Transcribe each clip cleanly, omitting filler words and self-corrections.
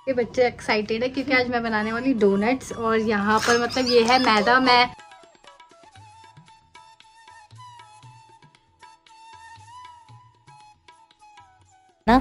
ये बच्चे एक्साइटेड है क्योंकि आज मैं बनाने वाली डोनट्स। और यहाँ पर मतलब ये है मैदा। मैं ना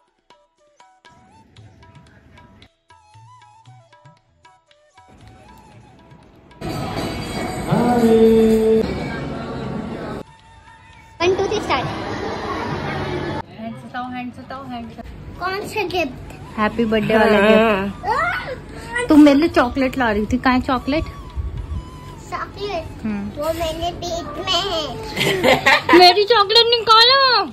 कौन सा गिफ्ट? हैप्पी बर्थडे वाला गिफ्ट। तुम मेरे लिए चॉकलेट ला रही थी, कहाँ है चॉकलेट? चॉकलेट वो मेरे पेट में है। मेरी चॉकलेट निकालो।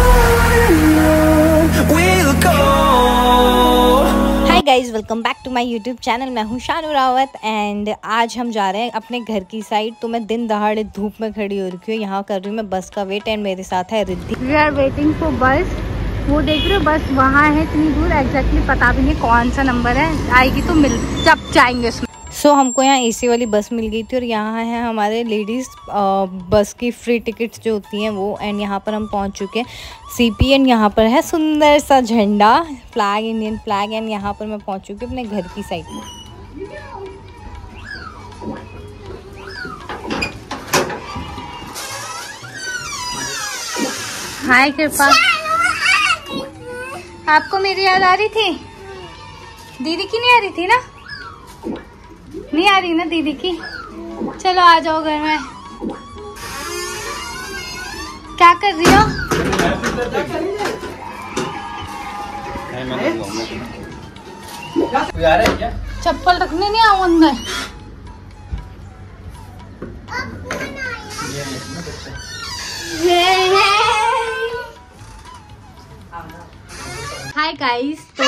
Hi guys, welcome back to my YouTube channel. मैं हूँ शानू रावत एंड आज हम जा रहे हैं अपने घर की साइड। तो मैं दिन दहाड़े धूप में खड़ी हो रही हूँ, यहाँ कर रही हूँ मैं बस का वेट एंड मेरे साथ है Riddhi. We are waiting for bus. वो देख रहे हो बस वहाँ है इतनी दूर, एग्जैक्टली पता भी नहीं कौन सा नंबर है, आएगी तो मिल जब जाएंगे उसमें। सो हमको यहाँ एसी वाली बस मिल गई थी और यहाँ है हमारे लेडीज़ बस की फ्री टिकट्स जो होती हैं वो। एंड यहाँ पर हम पहुँच चुके हैं सीपी एंड यहाँ पर है सुंदर सा झंडा, फ्लैग, इंडियन फ्लैग। एंड यहाँ पर मैं पहुँच चुकी हूँ अपने घर की साइड में। हाय कृपा, आपको मेरी याद आ रही थी? दीदी की नहीं आ रही थी ना? नहीं आ रही ना दीदी की? चलो आ जाओ घर में। क्या कर रही हो? चप्पल रखने नहीं आओ अंदर। हाय गाइस, तो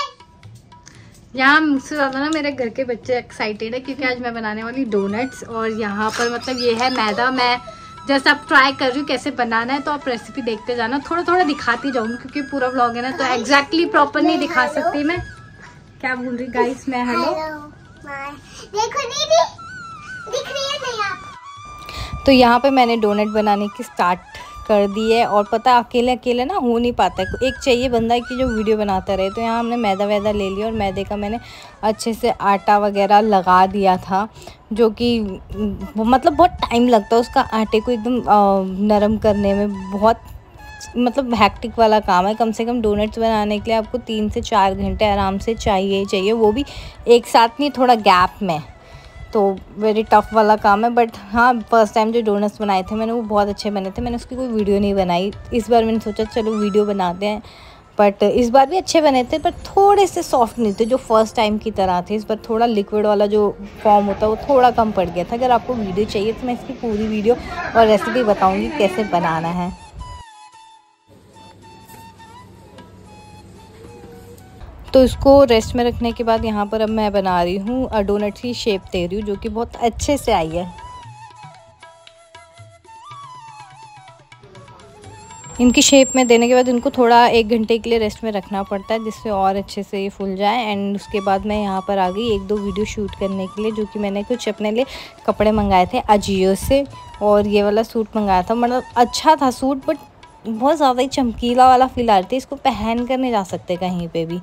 यहाँ मुझसे ज़्यादा ना मेरे घर के बच्चे एक्साइटेड है क्योंकि आज मैं बनाने वाली डोनट्स। और यहाँ पर मतलब ये है मैदा। मैं जैसे अब ट्राई कर रही हूँ कैसे बनाना है, तो आप रेसिपी देखते जाना। थोड़ा थोड़ा दिखाती जाऊँगी क्योंकि पूरा व्लॉग है ना, तो एग्जैक्टली प्रॉपर नहीं दिखा सकती मैं। क्या बोल रही गाइस? मैं हेलो देखो दीदी, दिख रही है नहीं आप? तो यहाँ पे मैंने डोनट बनाने की स्टार्ट कर दी है। और पता अकेले अकेले ना हो नहीं पाता है, एक चाहिए बंदा कि जो वीडियो बनाता रहे। तो यहाँ हमने मैदा वैदा ले लिया और मैदे का मैंने अच्छे से आटा वगैरह लगा दिया था, जो कि मतलब बहुत टाइम लगता है उसका आटे को एकदम नरम करने में। बहुत मतलब हैक्टिक वाला काम है। कम से कम डोनट्स बनाने के लिए आपको 3 से 4 घंटे आराम से चाहिए, वो भी एक साथ नहीं, थोड़ा गैप में। तो वेरी टफ़ वाला काम है। बट हाँ, फर्स्ट टाइम जो डोनट्स बनाए थे मैंने वो बहुत अच्छे बने थे। मैंने उसकी कोई वीडियो नहीं बनाई। इस बार मैंने सोचा चलो वीडियो बनाते हैं, बट इस बार भी अच्छे बने थे, पर थोड़े से सॉफ्ट नहीं थे जो फर्स्ट टाइम की तरह थे। इस बार थोड़ा लिक्विड वाला जो फॉर्म होता है वो थोड़ा कम पड़ गया था। अगर आपको वीडियो चाहिए तो मैं इसकी पूरी वीडियो और रेसिपी बताऊँगी कैसे बनाना है। तो इसको रेस्ट में रखने के बाद यहाँ पर अब मैं बना रही हूँ डोनट की शेप दे रही हूँ, जो कि बहुत अच्छे से आई है। इनकी शेप में देने के बाद इनको थोड़ा 1 घंटे के लिए रेस्ट में रखना पड़ता है, जिससे और अच्छे से ये फूल जाए। एंड उसके बाद मैं यहाँ पर आ गई 1-2 वीडियो शूट करने के लिए, जो कि मैंने कुछ अपने लिए कपड़े मंगाए थे अजियो से। और ये वाला सूट मंगाया था, मतलब अच्छा था सूट, बट बहुत ज़्यादा ही चमकीला वाला फील आ रही थी। इसको पहन कर नहीं जा सकते कहीं पर भी।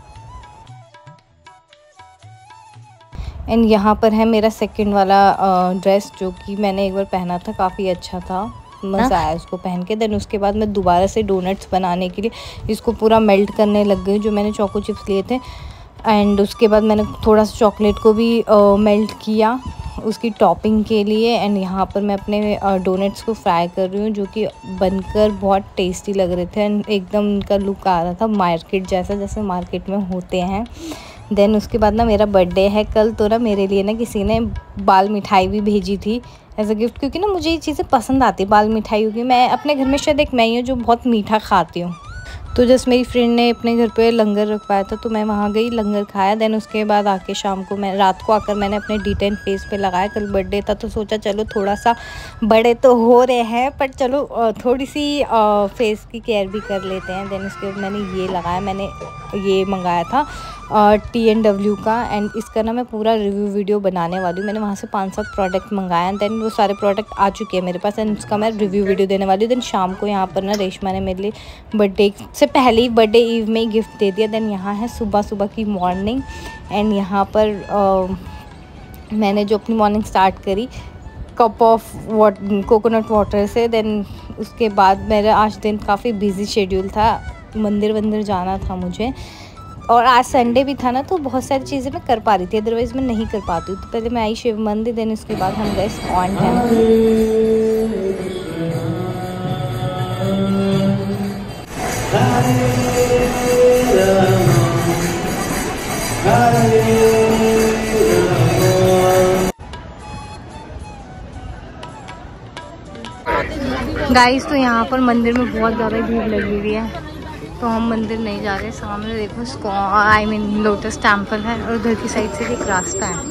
एंड यहाँ पर है मेरा सेकंड वाला ड्रेस, जो कि मैंने एक बार पहना था, काफ़ी अच्छा था, मज़ा आया उसको पहन के। देन उसके बाद मैं दोबारा से डोनट्स बनाने के लिए इसको पूरा मेल्ट करने लग गई, जो मैंने चोको चिप्स लिए थे। एंड उसके बाद मैंने थोड़ा सा चॉकलेट को भी मेल्ट किया उसकी टॉपिंग के लिए। एंड यहाँ पर मैं अपने डोनट्स को फ्राई कर रही हूँ, जो कि बनकर बहुत टेस्टी लग रहे थे। एंड एकदम उनका लुक आ रहा था मार्केट जैसा, जैसे मार्केट में होते हैं। देन उसके बाद ना मेरा बर्थडे है कल, तो ना मेरे लिए ना किसी ने बाल मिठाई भी भेजी थी एज अ गिफ्ट, क्योंकि ना मुझे ये चीज़ें पसंद आती है बाल मिठाई, क्योंकि मैं अपने घर में शायद एक मैं ही हूँ जो बहुत मीठा खाती हूँ। तो जस्ट मेरी फ्रेंड ने अपने घर पे लंगर रखवाया था, तो मैं वहाँ गई, लंगर खाया। देन उसके बाद आके शाम को मैं रात को आकर मैंने अपने D10 फेस पे लगाया। कल बर्थडे था तो सोचा चलो थोड़ा सा बड़े तो हो रहे हैं, पर चलो थोड़ी सी फेस की केयर भी कर लेते हैं। देन उसके बाद मैंने ये लगाया, मैंने ये मंगाया था TNW का। एंड इसका ना मैं पूरा रिव्यू वीडियो बनाने वाली हूँ। मैंने वहाँ से 5-7 प्रोडक्ट मंगाया, देन वो सारे प्रोडक्ट आ चुके हैं मेरे पास, एंड उसका मैं रिव्यू वीडियो देने वाली हूँ। देन शाम को यहाँ पर ना रेशमा ने मेरे लिए बर्थडे से पहले ही, बर्थडे ईव में ही गिफ्ट दे दिया। देन यहाँ है सुबह की मॉर्निंग, एंड यहाँ पर मैंने जो अपनी मॉर्निंग स्टार्ट करी कप ऑफ कोकोनट वाटर से। देन उसके बाद मेरा आज दिन काफ़ी बिजी शेड्यूल था, मंदिर जाना था मुझे, और आज संडे भी था ना, तो बहुत सारी चीज़ें मैं कर पा रही थी, अदरवाइज़ मैं नहीं कर पाती हूँ। तो पहले मैं आई शिव मंदिर, देन उसके बाद हम गए ऑन गाइस। तो यहाँ पर मंदिर में बहुत ज़्यादा भीड़ लगी हुई है, तो हम मंदिर नहीं जा रहे। सामने देखो आई मीन लोटस टेम्पल है, और उधर की साइड से एक रास्ता है।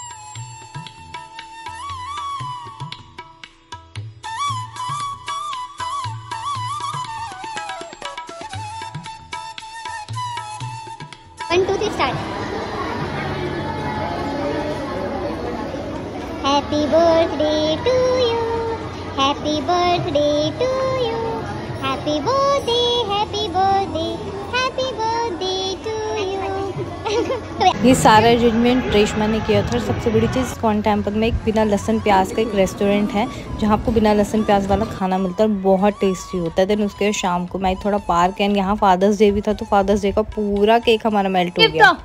Happy birthday to you, happy birthday to you, happy birthday, happy birthday, happy birthday to you। ये सारा अरेंजमेंट रेशमा ने किया था। और सबसे बड़ी चीज़, इस्कॉन टेम्पल में एक बिना लहसुन प्याज का एक रेस्टोरेंट है, जहाँ आपको बिना लहसुन प्याज वाला खाना मिलता है, बहुत टेस्टी होता है। देन उसके शाम को मैं थोड़ा पार्क, एंड यहाँ फादर्स डे भी था, तो फादर्स डे का पूरा केक हमारा मेल्ट हो गया।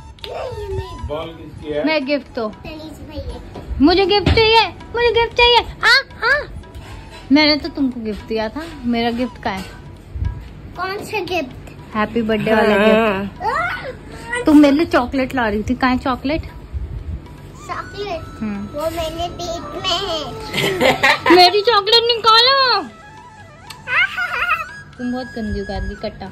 मैं गिफ्ट तो मुझे गिफ्ट चाहिए, मुझे गिफ्ट चाहिए। मैंने तो तुमको गिफ्ट दिया था, मेरा गिफ्ट का है। कौन सा गिफ्ट? हैप्पी बर्थडे वाला गिफ्ट। तुम मेरे लिए चॉकलेट ला रही थी, कहाँ है चॉकलेट? चॉकलेट वो मेरे पेट में है। मेरी चॉकलेट निकालो। तुम बहुत गंदी उगार कट्टा।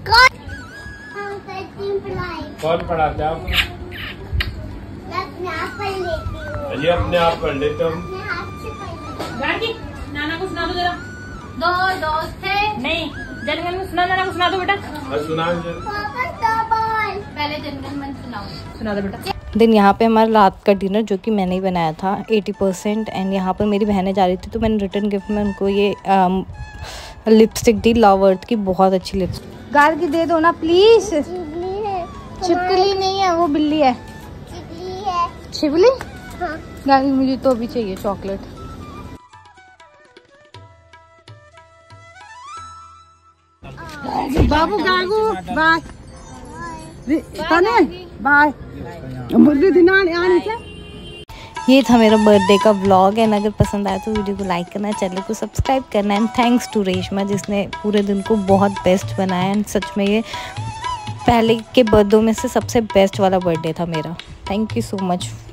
कौन पढ़ाता है आपको? अपने आप पढ़ लेती हूँ। अजी अपने आप पढ़ लेते हम। नाना को सुना दो जरा। दो दोस्त थे, नहीं जनगण में सुना, नाना को सुना दो बेटा। सुना पहले जनगण मन सुनाओ। सुना दो बेटा। दिन यहाँ पे हमारा रात का डिनर जो कि मैंने ही बनाया था 80%, एंड यहाँ पर मेरी बहनें जा रही थी, तो मैंने रिटर्न गिफ्ट में उनको ये लिपस्टिक दी, लव अर्थ की, बहुत अच्छी लिपस्टिक। गार की दे दो ना प्लीज। छिपकली नहीं है, वो बिल्ली है। छिपकली? हाँ। गार मुझे तो भी चाहिए चॉकलेट। बाबू गागू बाय बाय। ये था मेरा बर्थडे का व्लॉग, एंड अगर पसंद आया तो वीडियो को लाइक करना, चैनल को सब्सक्राइब करना, एंड थैंक्स टू रेशमा जिसने पूरे दिन को बहुत बेस्ट बनाया। एंड सच में ये पहले के बर्थडे में से सबसे बेस्ट वाला बर्थडे था मेरा। Thank you so much.